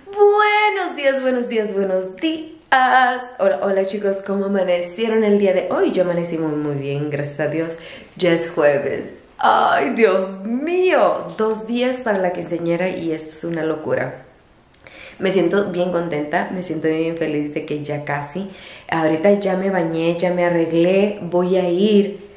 Buenos días, buenos días, buenos días. Hola, hola chicos, ¿cómo amanecieron el día de hoy? Yo amanecí muy bien, gracias a Dios. Ya es jueves. Ay, Dios mío, 2 días para la quinceañera y esto es una locura. Me siento bien contenta, me siento bien feliz de que ya casi. Ahorita ya me bañé, ya me arreglé, voy a ir.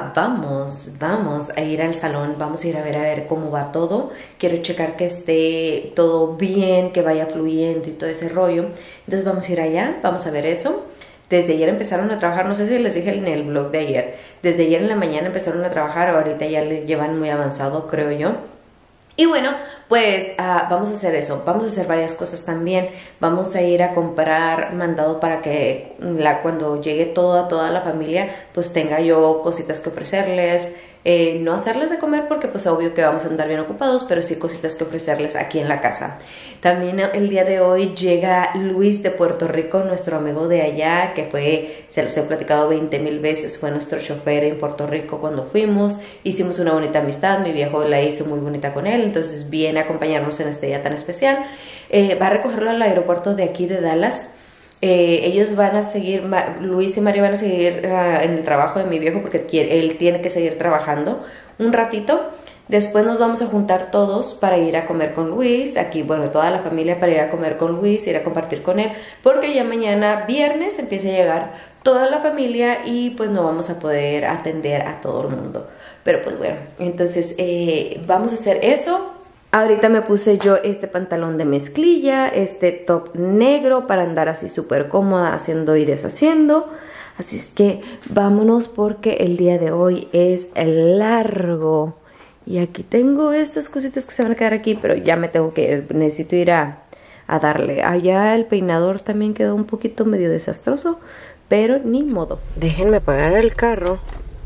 Vamos a ir al salón, vamos a ir a ver cómo va todo. Quiero checar que esté todo bien, que vaya fluyendo y todo ese rollo. Entonces vamos a ir allá, vamos a ver eso. Desde ayer empezaron a trabajar, no sé si les dije en el vlog de ayer. Desde ayer en la mañana empezaron a trabajar, ahorita ya le llevan muy avanzado, creo yo. Y bueno, pues vamos a hacer eso, vamos a hacer varias cosas también. Vamos a ir a comprar mandado para que cuando llegue toda la familia, pues tenga yo cositas que ofrecerles. No hacerles de comer porque pues obvio que vamos a andar bien ocupados, pero sí cositas que ofrecerles aquí en la casa. También el día de hoy llega Luis de Puerto Rico, nuestro amigo de allá, que fue, se los he platicado 20,000 veces, fue nuestro chofer en Puerto Rico cuando fuimos. Hicimos una bonita amistad, mi viejo la hizo muy bonita con él, entonces viene a acompañarnos en este día tan especial. Va a recogerlo al aeropuerto de aquí de Dallas. Ellos van a seguir, Luis y María van a seguir en el trabajo de mi viejo porque él tiene que seguir trabajando un ratito. Después nos vamos a juntar todos para ir a comer con Luis, aquí, bueno, toda la familia para ir a comer con Luis, ir a compartir con él, porque ya mañana viernes empieza a llegar toda la familia y pues no vamos a poder atender a todo el mundo. Pero pues bueno, entonces vamos a hacer eso. Ahorita me puse yo este pantalón de mezclilla, este top negro para andar así súper cómoda haciendo y deshaciendo. Así es que vámonos porque el día de hoy es largo. Y aquí tengo estas cositas que se van a quedar aquí, pero ya me tengo que ir. Necesito ir a darle. Allá el peinador también quedó un poquito medio desastroso, pero ni modo. Déjenme pagar el carro.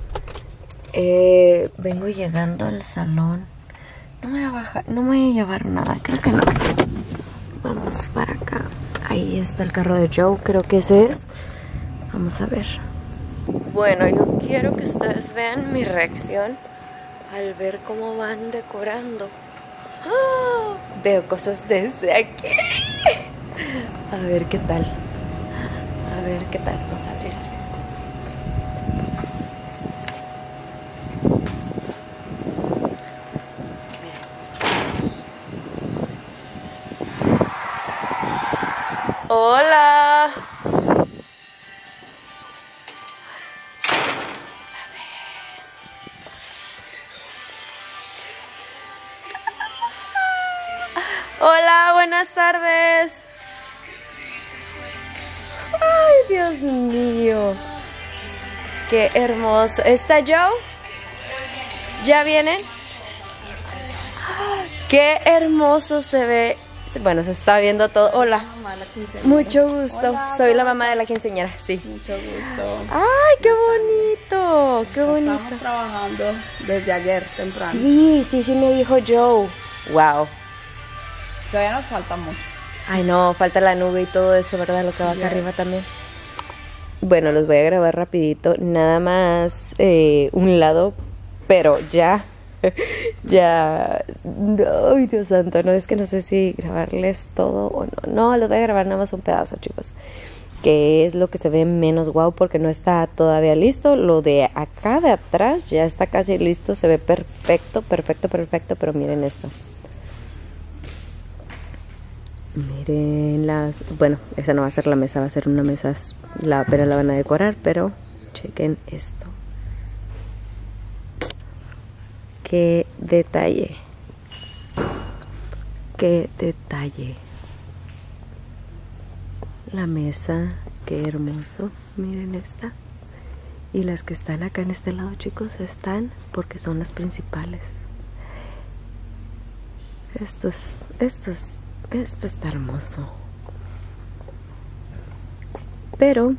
Vengo llegando al salón. No me voy a bajar, no me voy a llevar nada, creo que no. Vamos para acá. Ahí está el carro de Joe, creo que ese es. Vamos a ver. Bueno, yo quiero que ustedes vean mi reacción al ver cómo van decorando. ¡Oh! Veo cosas desde aquí. A ver qué tal. A ver qué tal. Vamos a ver. Hola. Hola, buenas tardes. Ay, Dios mío. Qué hermoso. ¿Está Joe? ¿Ya vienen? Qué hermoso se ve. Bueno, se está viendo todo. Hola. Mucho gusto. Hola, soy la mamá de la quinceañera, sí. Mucho gusto. Ay, qué bonito. Qué bonito. Estamos trabajando desde ayer temprano. Sí me dijo Joe. Wow. Todavía nos falta mucho. Ay, no, falta la nube y todo eso, ¿verdad? Lo que va acá arriba también. Bueno, los voy a grabar rapidito. Nada más un lado, pero ya. Ya. Ay, Dios santo, no, es que no sé si grabarles todo o no. No, los voy a grabar nada más un pedazo, chicos. Que es lo que se ve menos guau porque no está todavía listo. Lo de acá de atrás ya está casi listo. Se ve perfecto, pero miren esto. Miren las... Bueno, esa no va a ser la mesa, va a ser una mesa... Pero la van a decorar, pero chequen esto. Qué detalle. Qué detalle. La mesa, qué hermoso. Miren esta. Y las que están acá en este lado, chicos, están porque son las principales. Esto está hermoso. Pero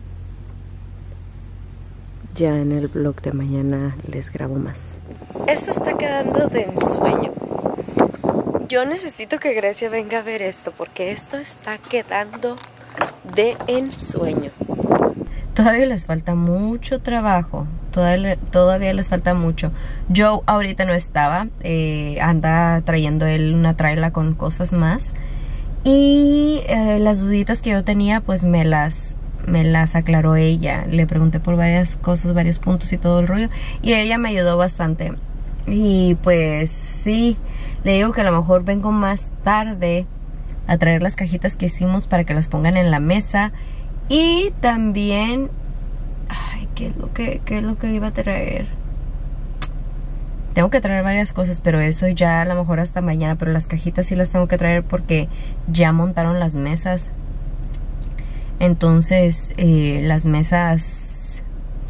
ya en el vlog de mañana les grabo más. Esto está quedando de ensueño. Yo necesito que Grecia venga a ver esto porque esto está quedando de ensueño. Todavía les falta mucho trabajo. Todavía les falta mucho. Joe ahorita no estaba. Anda trayendo él una traila con cosas más. Y las duditas que yo tenía, pues me las aclaró ella. Le pregunté por varias cosas, varios puntos y todo el rollo, y ella me ayudó bastante. Y pues sí, le digo que a lo mejor vengo más tarde a traer las cajitas que hicimos para que las pongan en la mesa. Y también, ay, ¿qué es lo que iba a traer? Tengo que traer varias cosas, pero eso ya a lo mejor hasta mañana. Pero las cajitas sí las tengo que traer porque ya montaron las mesas. Entonces, las mesas...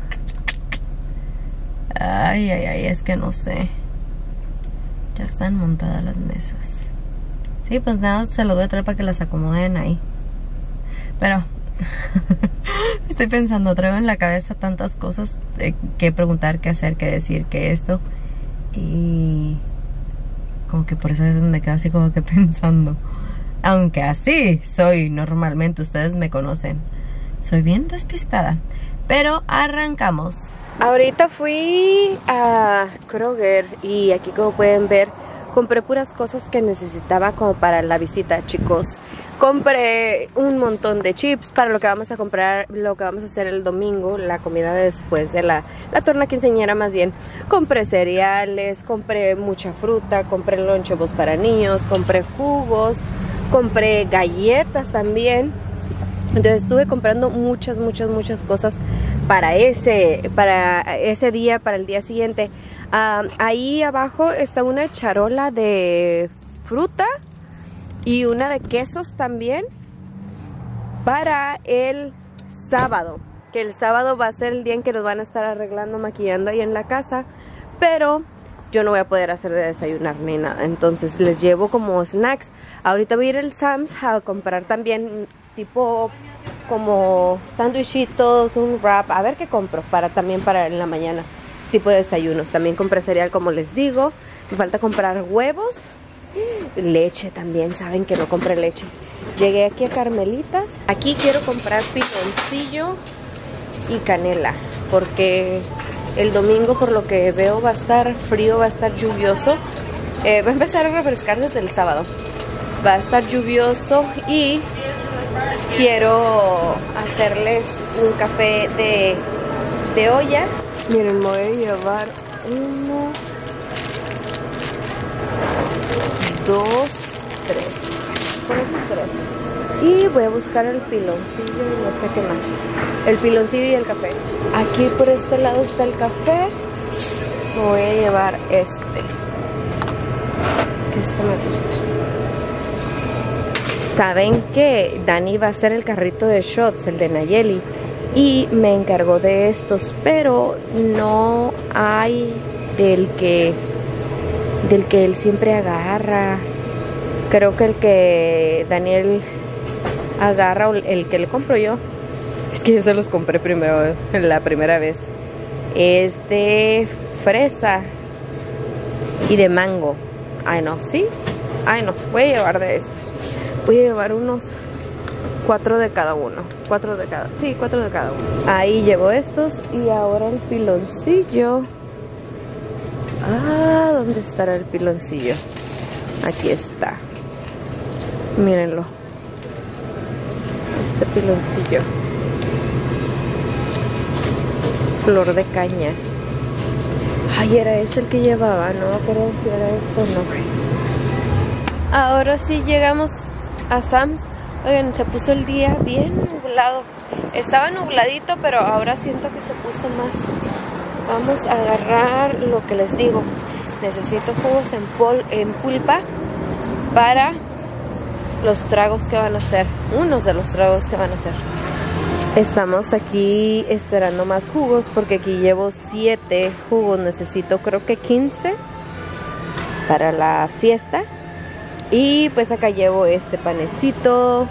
Ay, es que no sé. Ya están montadas las mesas. Sí, pues nada, se las voy a traer para que las acomoden ahí. Pero... estoy pensando, traigo en la cabeza tantas cosas que preguntar, que hacer, que decir, que esto... Y como que por eso a veces me quedo así como que pensando. Aunque así soy normalmente, ustedes me conocen. Soy bien despistada. Pero arrancamos. Ahorita fui a Kroger y aquí, como pueden ver, compré puras cosas que necesitaba como para la visita, chicos. Compré un montón de chips para lo que vamos a comprar, lo que vamos a hacer el domingo, la comida después de la torna quinceañera más bien. Compré cereales, compré mucha fruta, compré lonchebos para niños, compré jugos, compré galletas también. Entonces estuve comprando muchas cosas para ese día, para el día siguiente. Ahí abajo está una charola de fruta y una de quesos también para el sábado, que el sábado va a ser el día en que nos van a estar arreglando, maquillando ahí en la casa, pero yo no voy a poder hacer de desayunar ni nada, entonces les llevo como snacks. Ahorita voy a ir al Sam's a comprar también tipo como sándwichitos, un wrap, a ver qué compro también para en la mañana, tipo de desayunos. También compré cereal, como les digo, me falta comprar huevos, leche también, saben que no compré leche. Llegué aquí a Carmelitas, aquí quiero comprar piloncillo y canela, porque el domingo, por lo que veo, va a estar frío, va a estar lluvioso, va a empezar a refrescar desde el sábado, va a estar lluvioso y quiero hacerles un café de olla. Miren, me voy a llevar 1, 2, 3. Con esos 3. Y voy a buscar el piloncillo y no sé qué más. El piloncillo y el café. Aquí por este lado está el café. Me voy a llevar este. Que este me gusta. Saben que Dani va a hacer el carrito de shots, el de Nayeli, y me encargó de estos, pero no hay del que él siempre agarra. Creo que el que Daniel agarra, o el que le compro yo, es que yo se los compré primero, la primera vez, es de fresa y de mango. Ay no, ¿sí? Ay no, voy a llevar de estos. Voy a llevar unos 4 de cada uno. 4 de cada, sí, 4 de cada uno. Ahí llevo estos y ahora el piloncillo. Ah, ¿dónde estará el piloncillo? Aquí está. Mírenlo. Este piloncillo. Flor de caña. Ay, era este el que llevaba, no me acuerdo si era esto o no. Ahora sí llegamos a Sam's. Oigan, se puso el día bien nublado. Estaba nubladito, pero ahora siento que se puso más. Vamos a agarrar lo que les digo. Necesito jugos en pulpa para los tragos que van a hacer. Unos de los tragos que van a hacer. Estamos aquí esperando más jugos porque aquí llevo 7 jugos. Necesito creo que 15 para la fiesta. Y pues acá llevo este panecito.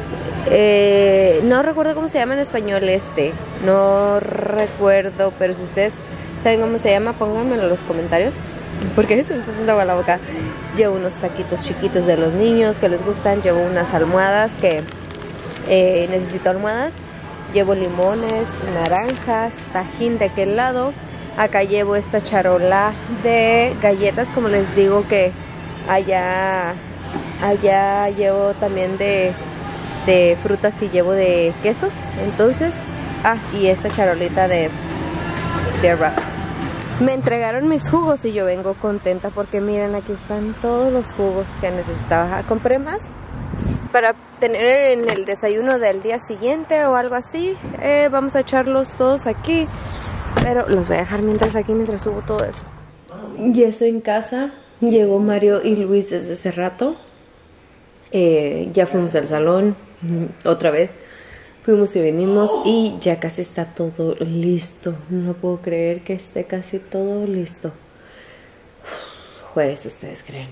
No recuerdo cómo se llama en español este. No recuerdo, pero si ustedes saben cómo se llama, pónganmelo en los comentarios. Porque se me está haciendo agua la boca. Llevo unos taquitos chiquitos de los niños que les gustan. Llevo unas almohadas que necesito almohadas. Llevo limones, naranjas, tajín de aquel lado. Acá llevo esta charola de galletas, como les digo que allá allá llevo también de frutas y llevo de quesos. Entonces, y esta charolita de wraps. Me entregaron mis jugos y yo vengo contenta porque miren, aquí están todos los jugos que necesitaba. Compré más para tener en el desayuno del día siguiente o algo así. Vamos a echarlos todos aquí, pero los voy a dejar mientras subo todo eso. Y eso en casa. Llegó Mario y Luis desde hace rato. Ya fuimos al salón otra vez. Fuimos y venimos y ya casi está todo listo. No puedo creer que esté casi todo listo. Jueves, ¿ustedes creen?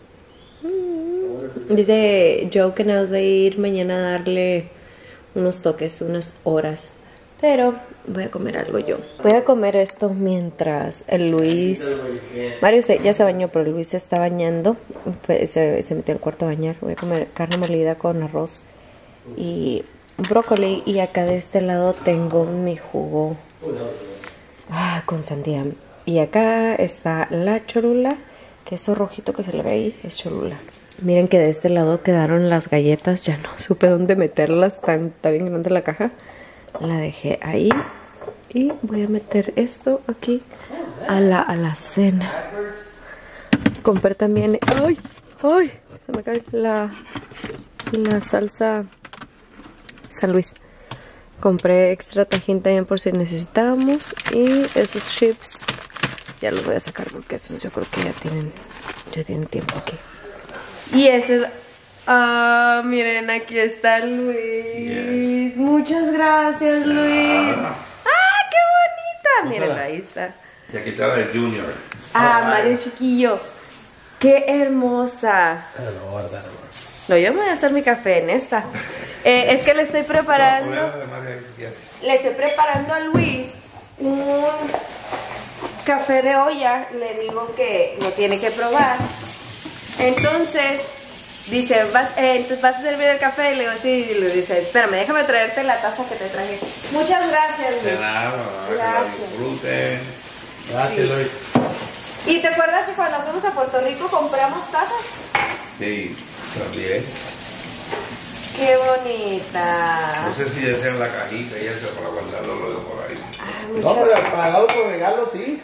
Dice Joe que nos va a ir mañana a darle unos toques, unas horas. Pero voy a comer algo yo. Voy a comer esto mientras el Luis... Mario ya se bañó, pero Luis se está bañando. Se metió al cuarto a bañar. Voy a comer carne molida con arroz y brócoli. Y acá de este lado tengo mi jugo con sandía. Y acá está la cholula, que eso rojito que se le ve ahí es cholula. Miren que de este lado quedaron las galletas. Ya no supe dónde meterlas. Está bien grande la caja. La dejé ahí. Y voy a meter esto aquí a la cena. Compré también... ¡Ay! Se me cae la salsa San Luis. Compré extra tajín también por si necesitamos. Y esos chips ya los voy a sacar porque esos yo creo que ya tienen tiempo aquí. Y ese... miren, aquí está Luis. Yes. Muchas gracias, Luis. ¡Qué bonita! Miren, ahí está. Y aquí está el Junior. Mario chiquillo. ¡Qué hermosa! No, yo me voy a hacer mi café en esta. Es que le estoy preparando... Le estoy preparando a Luis un café de olla. Le digo que lo tiene que probar. Entonces... Dice, entonces vas a servir el café. Y le digo, sí. Y le dice, espérame, déjame traerte la taza que te traje. Muchas gracias, Luis. De nada, gracias. Que la disfruten. Gracias, sí. Luis. ¿Y te acuerdas que cuando fuimos a Puerto Rico compramos tazas? Sí, también. Qué bonita. No sé si desean la cajita y eso para guardarlo luego por ahí. No, pero pagado por regalo, sí.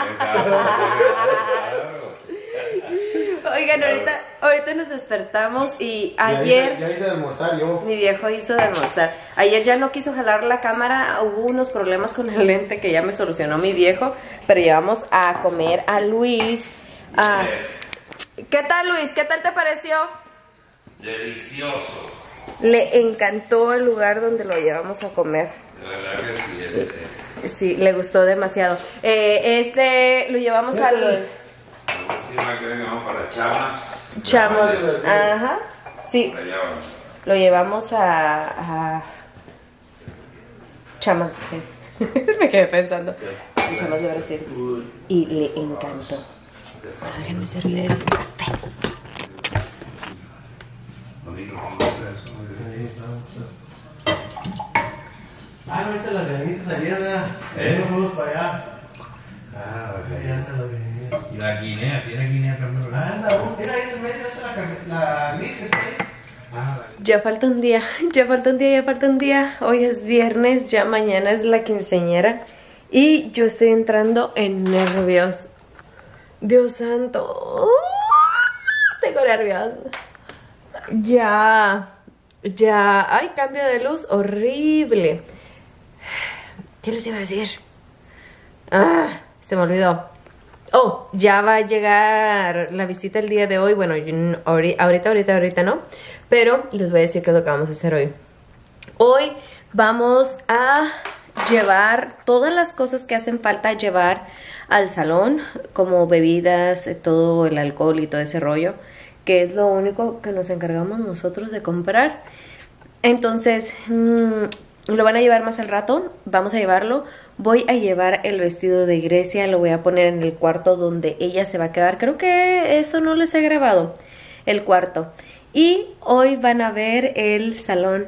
Oigan, ahorita nos despertamos y ayer... Ya hice de almorzar yo. Mi viejo hizo de almorzar. Ayer ya no quiso jalar la cámara, hubo unos problemas con el lente que ya me solucionó mi viejo, pero llevamos a comer a Luis. ¿Qué tal, Luis? ¿Qué tal te pareció? Delicioso. Le encantó el lugar donde lo llevamos a comer. De verdad que sí. Sí, le gustó demasiado. Lo llevamos al... Que vengamos para Chamas. Chamas, ajá, sí. Lo llevamos a Chamas, sí. Me quedé pensando. Chamas de Brasil. Y le encantó. Bueno, déjenme servirle el café. Ahorita las ganitas salieron, nos fuimos para allá. Ahí anda la guinea. Y la guinea, tiene guinea también. Mira ahí en el medio, la gris que está ahí. Ya falta un día. Hoy es viernes, ya mañana es la quinceañera. Y yo estoy entrando en nervios. Dios santo. Tengo nervios. Ya. Ay, cambio de luz horrible. ¿Qué les iba a decir? Se me olvidó. Ya va a llegar la visita el día de hoy. Bueno, ahorita no. Pero les voy a decir qué es lo que vamos a hacer hoy. Hoy vamos a llevar todas las cosas que hacen falta llevar al salón, como bebidas, todo el alcohol y todo ese rollo, que es lo único que nos encargamos nosotros de comprar. Entonces, lo van a llevar más al rato. Vamos a llevarlo. Voy a llevar el vestido de Grecia, lo voy a poner en el cuarto donde ella se va a quedar. Creo que eso no les he grabado, el cuarto. Y hoy van a ver el salón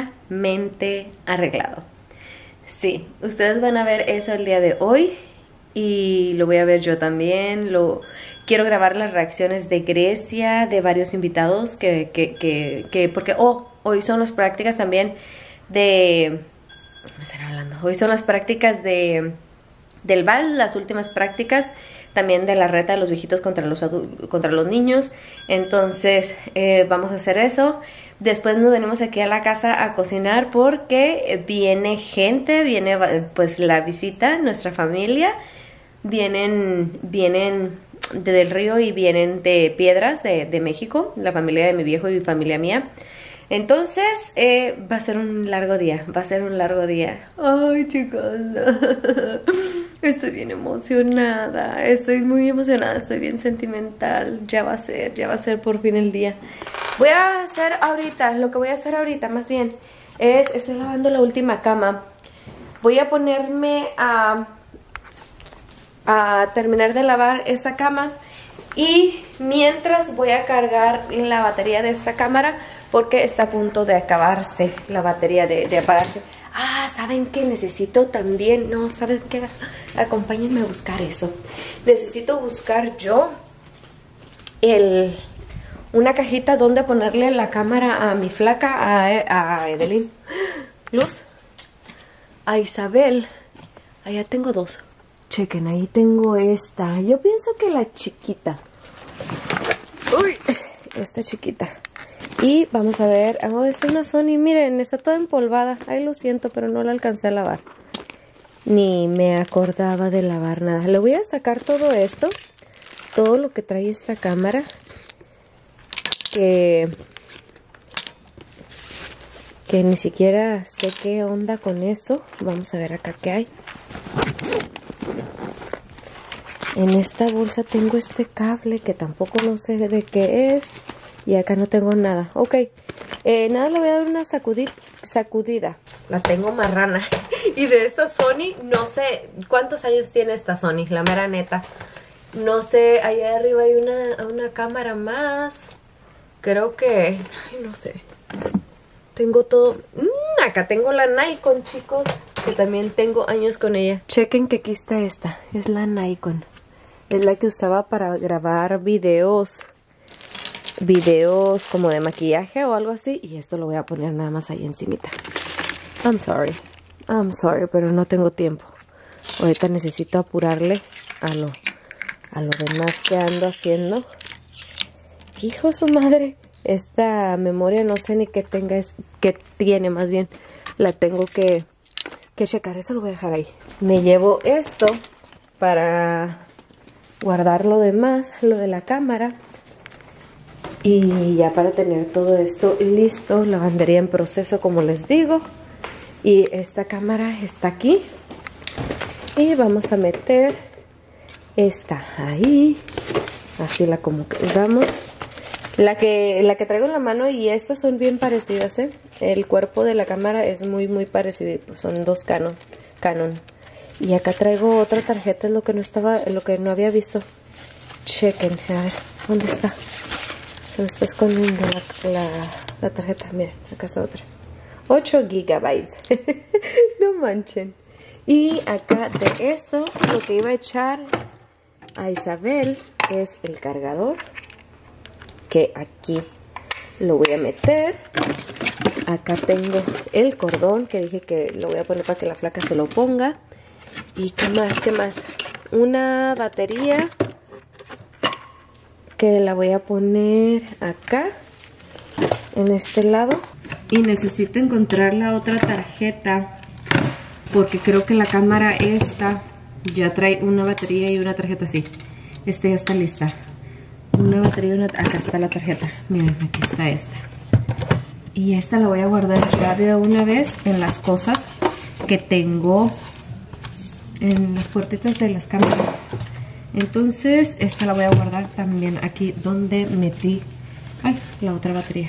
completamente arreglado. Sí, ustedes van a ver eso el día de hoy. y lo voy a ver yo también. Quiero grabar las reacciones de Grecia, de varios invitados porque hoy son las prácticas también de... ¿Me están hablando? Hoy son las prácticas del bal, las últimas prácticas también de la reta de los viejitos contra los niños. Entonces vamos a hacer eso. Después nos venimos aquí a la casa a cocinar porque viene gente, viene pues la visita, nuestra familia. Vienen de Del Río y vienen de Piedras, de México, la familia de mi viejo y familia mía. Entonces va a ser un largo día, Ay, chicos, estoy bien emocionada, estoy muy emocionada, estoy bien sentimental. Ya va a ser por fin el día. Lo que voy a hacer ahorita más bien estoy lavando la última cama. Voy a ponerme a terminar de lavar esa cama y mientras voy a cargar la batería de esta cámara porque está a punto de acabarse la batería, de apagarse. ¿Saben qué? Necesito también, no, ¿saben qué? Acompáñenme a buscar eso. Necesito buscar yo una cajita donde ponerle la cámara a mi flaca, a Evelyn, Luz, a Isabel. Allá tengo dos. Chequen, ahí tengo esta. Yo pienso que la chiquita. Uy, esta chiquita. Y vamos a ver, es una Sony, miren, está toda empolvada. Ay, lo siento, pero no la alcancé a lavar. Ni me acordaba de lavar nada. Le voy a sacar todo esto, todo lo que trae esta cámara. Que ni siquiera sé qué onda con eso. Vamos a ver acá qué hay. En esta bolsa tengo este cable que tampoco no sé de qué es. Y acá no tengo nada. Ok. Nada, le voy a dar una sacudida. La tengo marrana. Y de esta Sony, no sé cuántos años tiene esta Sony, la mera neta. No sé, allá arriba hay una cámara más. Creo que... Ay, no sé. Tengo todo... acá tengo la Nikon, chicos. Que también tengo años con ella. Chequen que aquí está esta. Es la Nikon. Es la que usaba para grabar videos como de maquillaje o algo así. Y esto lo voy a poner nada más ahí encimita. I'm sorry, pero no tengo tiempo. Ahorita necesito apurarle a lo demás que ando haciendo. Hijo de su madre. Esta memoria no sé ni qué tiene más bien. La tengo que checar. Eso lo voy a dejar ahí. Me llevo esto para guardar lo demás, lo de la cámara. Y ya para tener todo esto listo, lavandería en proceso como les digo. Y esta cámara está aquí. Y vamos a meter esta ahí. Así la acomodamos. La que traigo en la mano y estas son bien parecidas, ¿eh? El cuerpo de la cámara es muy muy parecido. Pues son dos Canon. Y acá traigo otra tarjeta, es lo que no había visto. Chequen, a ver, ¿dónde está? Se me está escondiendo la tarjeta. Miren, acá está otra. 8 GB. No manchen. Y acá de esto, lo que iba a echar a Isabel es el cargador. Que aquí lo voy a meter. Acá tengo el cordón que dije que lo voy a poner para que la flaca se lo ponga. ¿Y qué más? Una batería que la voy a poner acá en este lado. Y necesito encontrar la otra tarjeta porque creo que la cámara esta ya trae una batería y una tarjeta así. Esta ya está lista. Una batería y acá está la tarjeta. Miren, aquí está esta. Y esta la voy a guardar ya de una vez en las cosas que tengo en las puertitas de las cámaras. Entonces esta la voy a guardar también aquí donde metí la otra batería.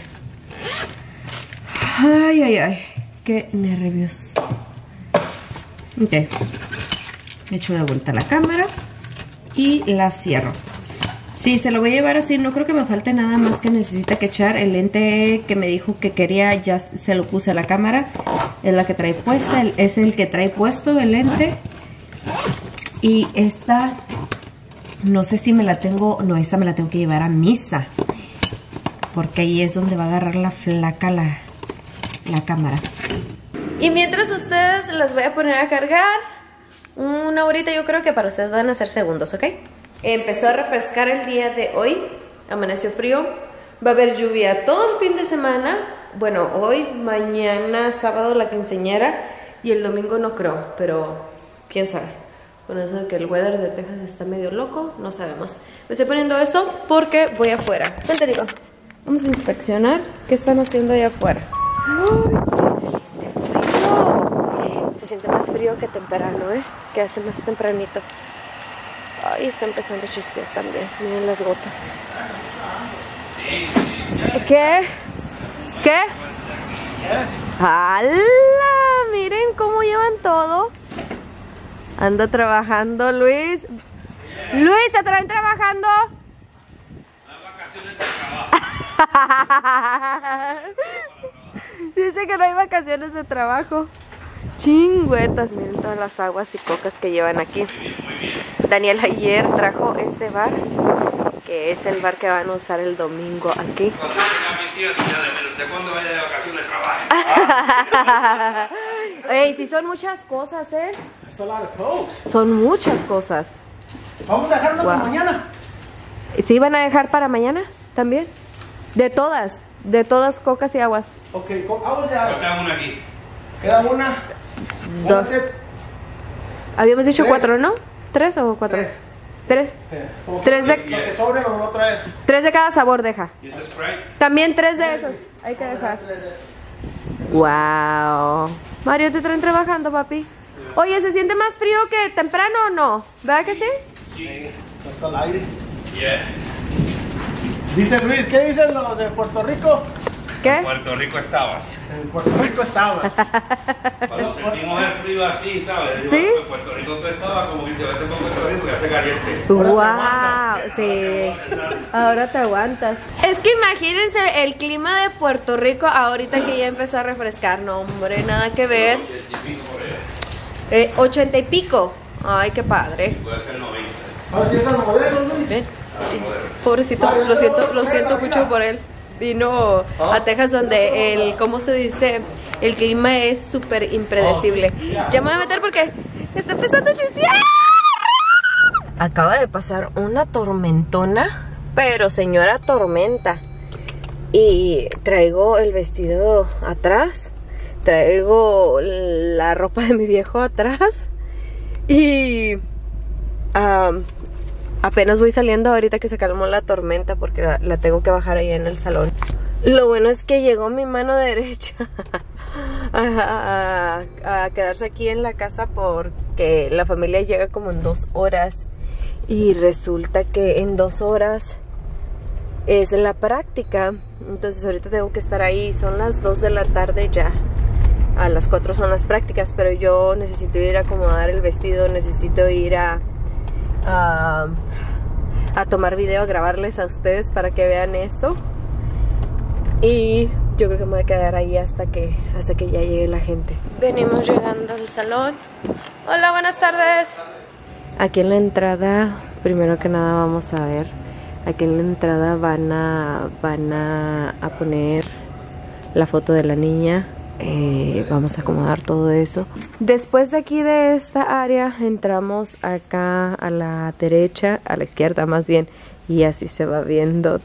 Ay, qué nervios. Ok, echo de vuelta la cámara y la cierro. Sí, se lo voy a llevar así. No creo que me falte nada más que necesita que echar. El lente que me dijo que quería ya se lo puse a la cámara. Es la que trae puesta, es el que trae puesto el lente. Y esta, no sé si me la tengo, no, esa me la tengo que llevar a misa. Porque ahí es donde va a agarrar la flaca la cámara. Y mientras ustedes las voy a poner a cargar, una horita yo creo que para ustedes van a ser segundos, ¿ok? Empezó a refrescar el día de hoy, amaneció frío, va a haber lluvia todo el fin de semana. Bueno, hoy, mañana, sábado la quinceañera y el domingo no creo, pero quién sabe. Con eso de que el weather de Texas está medio loco, no sabemos. Me estoy poniendo esto porque voy afuera. Vente, digo. Vamos a inspeccionar qué están haciendo allá afuera. ¡Ay! Sí, se siente frío. Se siente más frío que temprano, ¿eh? Que hace más tempranito. Ay, está empezando a chispear también. Miren las gotas. ¿Qué? ¿Qué? ¡Hala! Miren cómo llevan todo. Anda trabajando Luis. Luis, ¿te traen trabajando? Dice que no hay vacaciones de trabajo. Chingüetas, miren todas las aguas y cocas que llevan aquí. Daniel ayer trajo este bar, que es el bar que van a usar el domingo aquí. ¿Cuándo vaya de vacaciones trabaja? Ey, sí son muchas cosas, ¿eh? Son muchas cosas. Vamos a dejarlo para mañana. ¿Sí van a dejar para mañana también? De todas cocas y aguas. Ok, aguas de agua. Queda una aquí. Queda una. Dos. Habíamos dicho 3. 4, ¿no? 3 o 4. 3. 3 de... Lo que sobre lo voy a traer. 3 de cada sabor deja. ¿Y este Sprite? También 3 de esos. Hay que dejar. Wow. Mario, ¿te traen trabajando, papi? Oye, ¿se siente más frío que temprano o no? ¿Verdad que sí? Sí. Está al aire. Yeah. Dice Luis, ¿qué dicen los de Puerto Rico? ¿Qué? En Puerto Rico estabas. En Puerto Rico estabas. Cuando sentimos el frío así, ¿sabes? Digo, ¿Sí? en Puerto Rico tú estabas como que te vete por Puerto Rico y hace caliente. Wow, sí. Ahora te aguantas. Es que imagínense el clima de Puerto Rico ahorita que ya empezó a refrescar. No, hombre, nada que ver. 80 y pico. Ay, qué padre. Puede ser 90. A ver si es a los modelos, Luis. Ven. Pobrecito, lo siento mucho por él. Vino a Texas donde el, ¿cómo se dice? El clima es súper impredecible. Ya me voy a meter porque está empezando a chispear. Acaba de pasar una tormentona, pero señora tormenta. Y traigo el vestido atrás, traigo la ropa de mi viejo atrás y apenas voy saliendo ahorita que se calmó la tormenta porque la tengo que bajar ahí en el salón. Lo bueno es que llegó mi mano derecha a quedarse aquí en la casa porque la familia llega como en 2 horas y resulta que en 2 horas es la práctica. Entonces ahorita tengo que estar ahí, son las 2 de la tarde ya. A las 4 son las prácticas, pero yo necesito ir a acomodar el vestido, necesito ir a tomar video, a grabarles a ustedes para que vean esto. Y yo creo que me voy a quedar ahí hasta que ya llegue la gente. Venimos llegando al salón. Hola, buenas tardes. Aquí en la entrada, primero que nada vamos a ver. Aquí en la entrada van a poner la foto de la niña. Vamos a acomodar todo eso. Después de aquí de esta área entramos acá a la derecha, a la izquierda más bien, y así se va viendo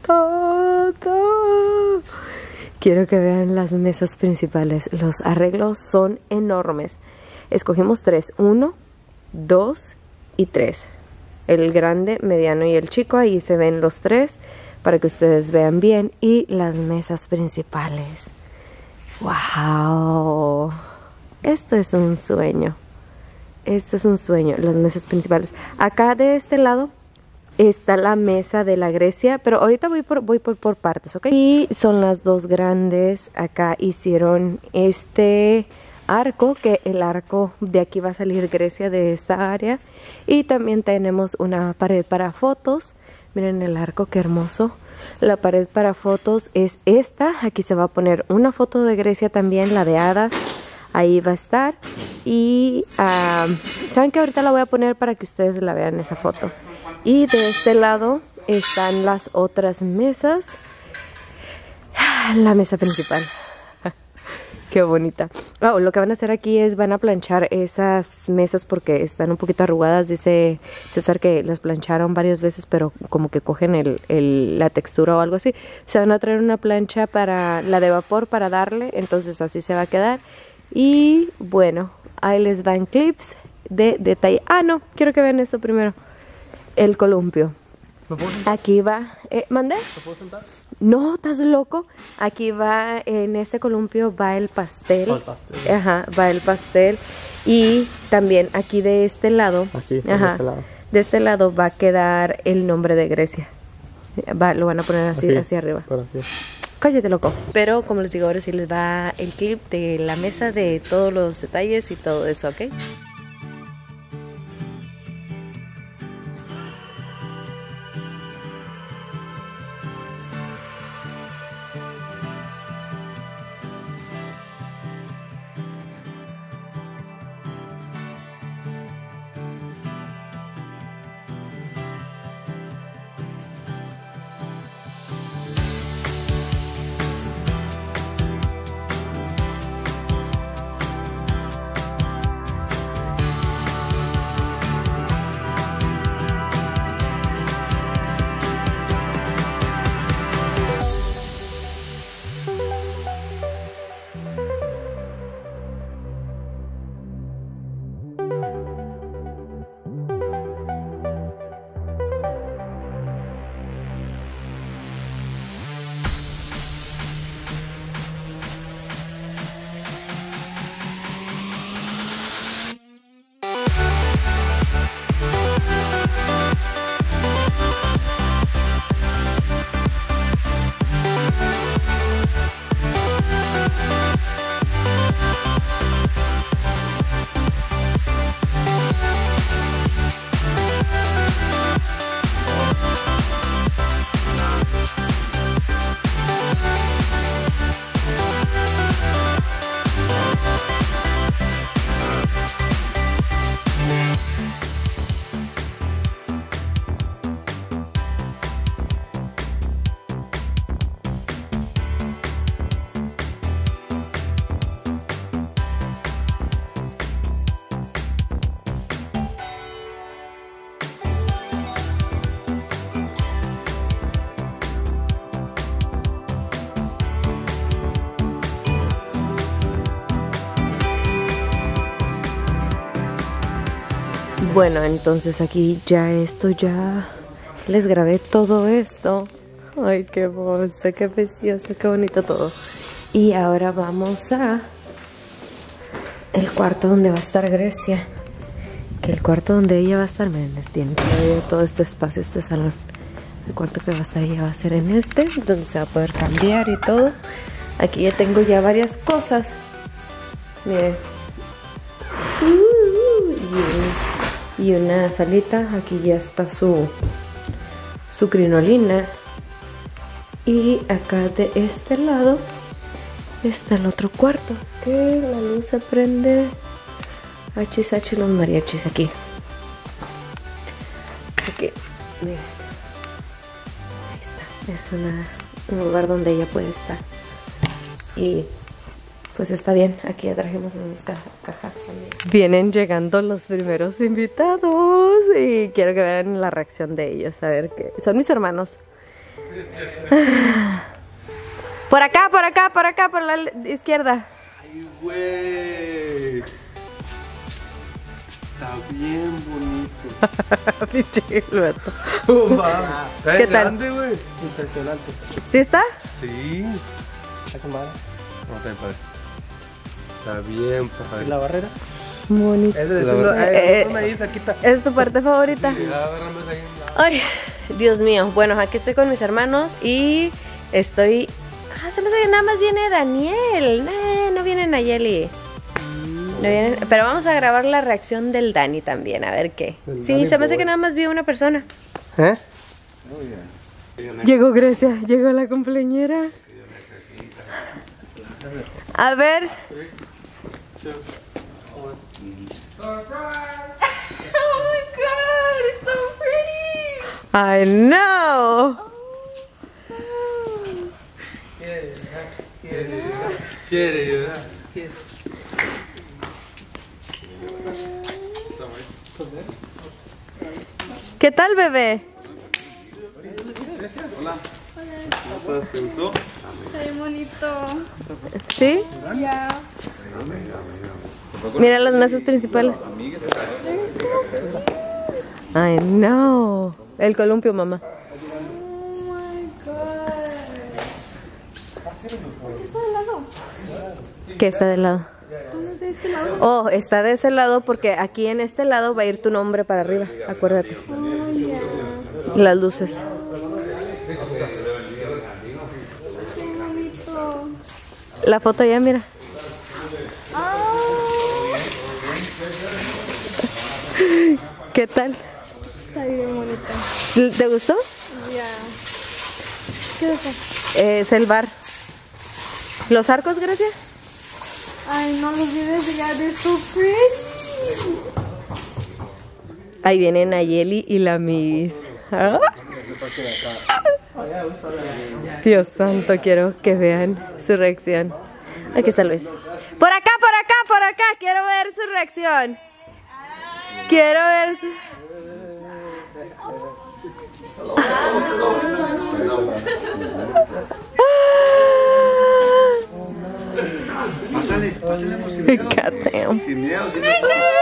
todo. Quiero que vean las mesas principales. Los arreglos son enormes. Escogimos 3, 1, 2 y 3. El grande, mediano y el chico. Ahí se ven los 3 para que ustedes vean bien. Y las mesas principales. ¡Wow! Esto es un sueño. Esto es un sueño, las mesas principales. Acá de este lado está la mesa de la Grecia, pero ahorita voy por partes, ¿ok? Y son las 2 grandes. Acá hicieron este arco, que el arco de aquí va a salir Grecia de esta área. Y también tenemos una pared para fotos. Miren el arco, qué hermoso. La pared para fotos es esta. Aquí se va a poner una foto de Grecia también, la de hadas. Ahí va a estar. Y saben que ahorita la voy a poner para que ustedes la vean esa foto. Y de este lado están las otras mesas. La mesa principal. Qué bonita. Oh, lo que van a hacer aquí es van a planchar esas mesas porque están un poquito arrugadas. Dice César que las plancharon varias veces, pero como que cogen la textura o algo así. Se van a traer una plancha para la de vapor para darle, entonces así se va a quedar. Y bueno, ahí les van clips de detalle. Ah, no, quiero que vean esto primero. El columpio. Aquí va. ¿Mandé? ¿Te puedo sentar? No, ¿estás loco? Aquí va, en este columpio va el pastel. Oh, el pastel. Ajá, va el pastel. Y también aquí de este lado. Aquí, ajá, de este lado. De este lado va a quedar el nombre de Grecia. Lo van a poner así, Aquí, hacia arriba. por aquí. Cállate, loco. Pero como les digo, ahora sí les va el clip de la mesa, de todos los detalles y todo eso, ¿ok? Bueno, entonces aquí ya les grabé todo esto. Ay, qué bolsa, qué precioso, qué bonito todo. Y ahora vamos a el cuarto donde va a estar Grecia. Que el cuarto donde ella va a estar, miren, tiene todavía todo este espacio, este salón. El cuarto que va a estar ella va a ser en este, donde se va a poder cambiar y todo. Aquí ya tengo ya varias cosas. Miren. Y una salita. Aquí ya está su crinolina. Y acá de este lado está el otro cuarto, que la luz se prende. Hachis, los mariachis aquí. Aquí, miren. Ahí está. Es un lugar donde ella puede estar. Y pues está bien. Aquí ya trajimos esas cajas también. Vienen llegando los primeros invitados. Y quiero que vean la reacción de ellos. A ver qué. Son mis hermanos. Por acá, por la izquierda. Ay, güey. Está bien bonito. Pinche vato. Oh, mames. ¿Qué tal? Grande, güey. Impresionante. ¿Sí está? Sí. ¿Está con madre? No, está bien padre. Está bien padre. ¿Y la barrera? Bonito. ¿Es tu parte favorita? Sí, agárrame ahí. Ay, Dios mío. Bueno, aquí estoy con mis hermanos y estoy... se me hace que nada más viene Daniel. No viene Nayeli. No vienen, pero vamos a grabar la reacción del Dani también, a ver qué. Sí, se me hace que nada más vi una persona. ¿Eh? Llegó Grecia, llegó la cumpleañera. A ver. Oh my god, it's so pretty. I know. Quiere llorar. ¿Qué tal, bebé? ¿Cómo estás? ¿Te gustó? Está bien bonito. ¿Sí? Ya. Mira las mesas principales. I know. El columpio, mamá. Oh my god. ¿Está de lado? ¿Qué está de lado? ¿Dónde de ese lado? Oh, está de ese lado porque aquí en este lado va a ir tu nombre para arriba. Acuérdate. Oh, ya. Las luces. Qué bonito. La foto ya, mira. ¿Qué tal? Está bien bonita. ¿Te gustó? Ya. ¿Qué es eso? Es el bar. ¿Los arcos, Grecia? Ay, no los vi desde ya. They're so pretty. Ahí vienen Nayeli y la Miss. ¿Ah? Dios santo, quiero que vean su reacción. Aquí está Luis. Por acá, por acá, por acá. Quiero ver su reacción. Quiero ver su... Pásale, pásale por sin miedo. God damn. Sin miedo, sin miedo.